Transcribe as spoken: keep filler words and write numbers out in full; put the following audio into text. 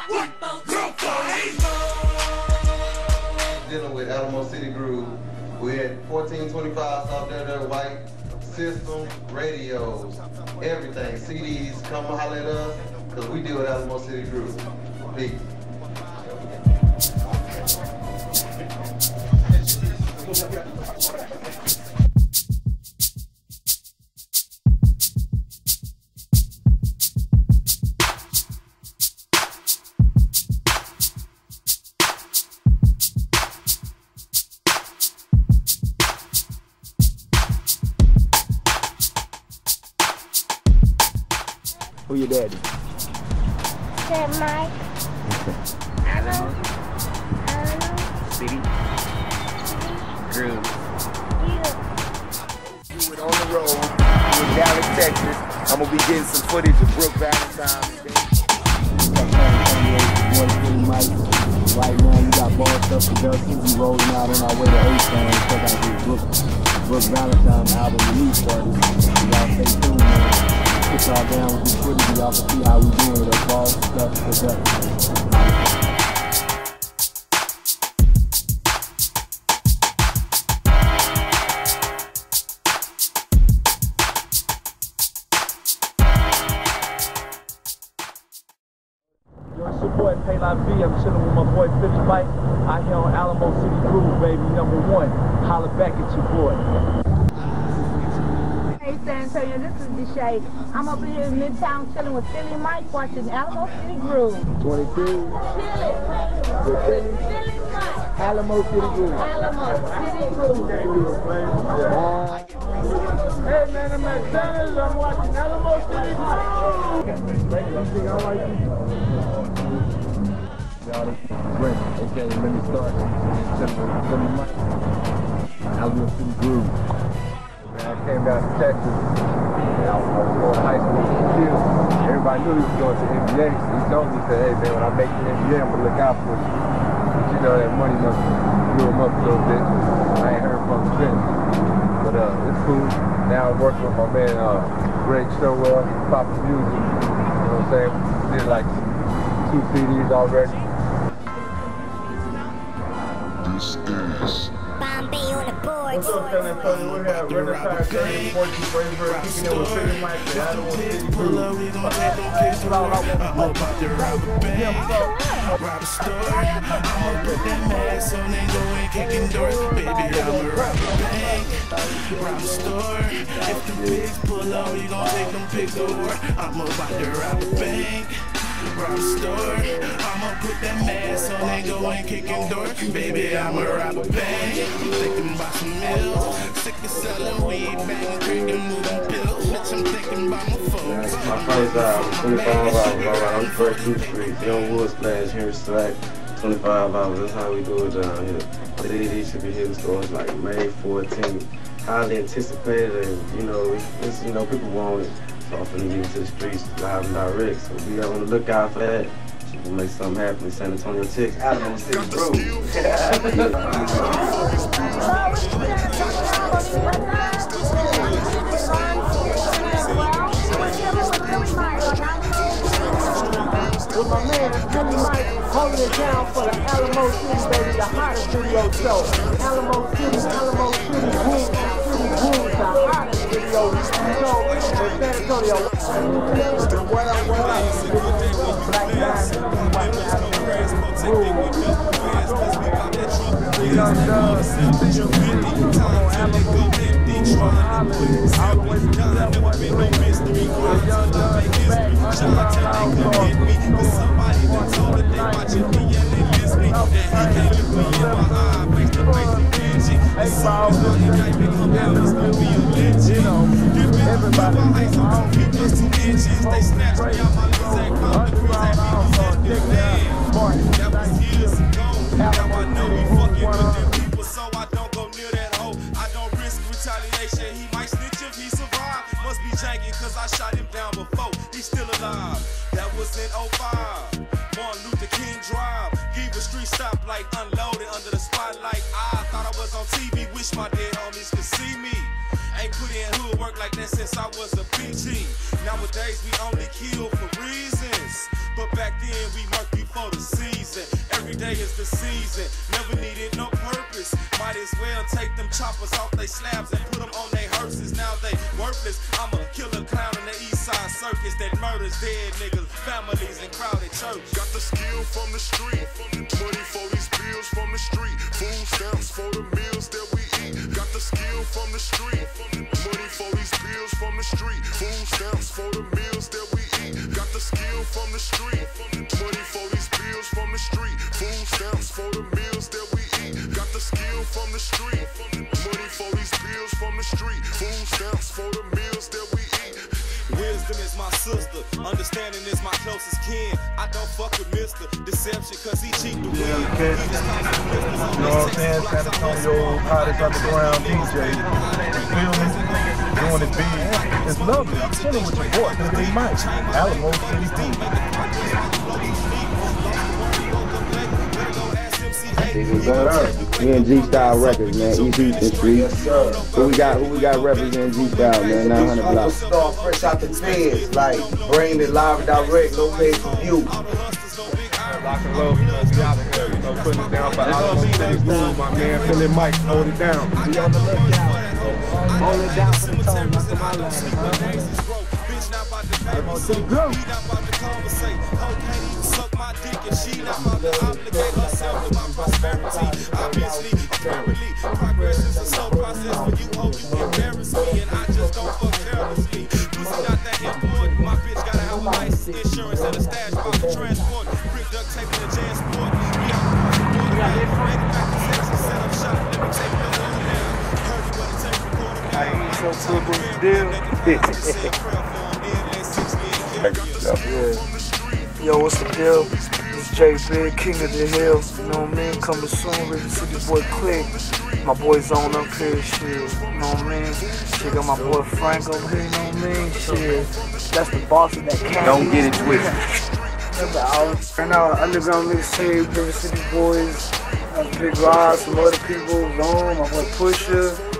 Dealing with Alamo City Groove. We had fourteen twenty-fives out there, they're white systems, radios, everything. C Ds, come holler at us, because we deal with Alamo City Groove. Peace. Who your daddy? PhillyMike. Hello. Hello. City. Groove. Yeah. Do it on the road. In Dallas, Texas. I'm gonna be getting some footage of Brooke Valentine's Day. PhillyMike. Right now, you got Bossed Up Productions. We rolling out on our way to A-Town. Check out this Brooke, Brooke Valentine album release party. Y'all stay tuned, man. Put y'all down with this footage, y'all can see how we doing with our Bossed Up Productions. Yo, it's your boy PhillyMike. I'm chilling with my boy PhillyMike out here on Alamo City Groove, baby, number one. Holla back at your boy. Hey San Antonio, this is Deshae. I'm up here in Midtown chilling with PhillyMike watching Alamo City Groove. twenty-two. Chilling. PhillyMike. Alamo City Groove. Alamo City Groove. Hey man, I'm at Santa's. I'm watching Alamo City Groove. Y'all, this is Brent, aka Let Me Start. PhillyMike. Alamo City Groove. Man, I came down to Texas. And I was going to high school with Q. Everybody knew he was going to the N B A. So he told me, he said, hey man, when I make the N B A, I'm going to look out for you. But you know, that money must blew him up a little bit. I ain't heard from him since. But uh, it's cool. Now I'm working with my man, uh, Greg Stowell, Papa Music. You know what I'm saying? We did like two C Ds already. This is Bombay on the board. What's up, San Antonio? We're here at Riverside Curry, fourteen Brainbird, kicking in with PhillyMike, the Alamo City Groove. That's all I want. I'm about to rob a bank, rob a store. I'ma put that mask on and go and kicking doors. Baby, I'ma rob a bank, rob a store. If the pigs pull up, we gon' take them pigs to war. I'm about to rob a bank, rob a store. I'ma put that mask on and go and kicking doors. Baby, I'ma rob a bank, thinking about some meals. Sick of selling weed, banging, drinking, moving pills. Bitch, I'm thinking about my phone. My first album, twenty-five hours, alright, I'm first Two Street, Young Wood Splash, here in Slack, twenty-five hours, that's how we do it down here. C D should be hitting stores like May fourteenth, highly anticipated, and you know, it's, you know, people want it, so I'm finna get into the streets live and direct, so be on the lookout for that. We'll make something happen in San Antonio, Texas. Alamo City Groove. With my man PhillyMike holding it down for the Alamo City, baby, the hottest video show. Alamo City, Alamo City, Groove, City Groove, the hottest video show in San Antonio. What up, what up? Black guys, Young Doug, Alamo City, all the way to that one three. Young Doug is back, Somebody that told it they watching me and they miss me. And he can't look me in my eye, face to face with Angie. As soon as the guy become out, he's gonna be a legend. Give me everybody ice on me, just two inches. They snatched me out my Lizak, called the Lizak, he was that was years ago. Now I know we fucking with them people, so I don't go near that hoe. I don't risk retaliation, he might snitch if he survived. Must be janky, cause I shot him down before, he's still alive. That was in oh five, Martin Luther King Drive. Give a street stop like unloaded under the spotlight. I thought I was on T V, wish my dead homies could see me. Ain't put in hood work like that since I was a P G. Nowadays we only kill for reasons, but back then we murked before worthless. I'm a killer clown in the east side circus that murders dead niggas, families, and crowded church. Got the skill from the street, money for these bills from the street, food stamps for the meals that we eat. Got the skill from the street, money for these bills from the street, food stamps for the meals that we eat. Got the skill from the street, money for these bills from the street, food stamps for the meals that we eat. Got the skill from the street, money for these bills from the street, food stamps for the meals that we eat. Wisdom is my sister, understanding is my closest kin. I don't fuck with Mister Deception cause he cheat to win. Yeah, okay. You know what I'm saying? San Antonio, hottest underground D J. You feel me? Doing it big. It's lovely. I'm chilling with your boy, PhillyMike. Alamo City Beat. We in GStyle Records, man. East Houston Street. Yes, sir. Who we got? Who we got representing GStyle, man? nine hundred blocks. Star fresh out the feds, like bring it live and direct, no pay per view. Lock and low, you know, we out of here. You know, putting it down for Alamo City Groove, my man. PhillyMike, hold it down. We on the lookout. Hold it down for the tone, that's the my line. Alamo City Groove. My dick and she not about to obligate herself to my prosperity. Obviously, apparently, progress is a slow process for you, hope you embarrass me, and I just don't fuck carelessly. Pussy not that important. My bitch gotta have a license, insurance, and a stash box for transport. Brick duct tape and a J-Swoop. We out the ready back to sexy, set up shop. Let me take the whole down. Heard you what it take to record a man. I ain't so good with the deal. Yeah. Yo, what's the deal? It's J Big, King of the Hill. You know what I mean? Coming soon, River City Boy Click. My boy's on up here, shit. You know what I mean? Shit, got my boy Frank over here, you know what I mean? Shit. That's the boss of that cat. Don't get it twisted. Right now, underground mixtape, River City Boys, uh, Big Rod, some other people, Zone, my boy Pusha.